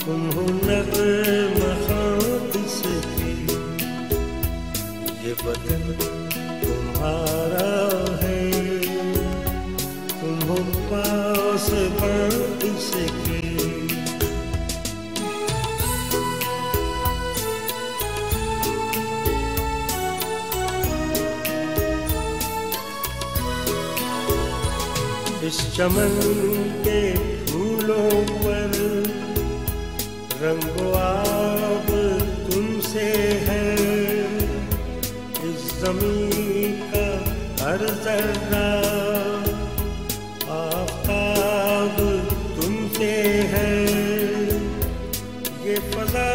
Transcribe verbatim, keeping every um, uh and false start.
तुम हो नग़्मा ख़ाक से भी, ये बदन तुम्हारा है। तुम हो पास बात से की, इस चमन के फूलों पर रंगो आब तुमसे है। इस ज़मीन का हर ज़र्रा आफ़ताब तुमसे है। ये फ़ज़ा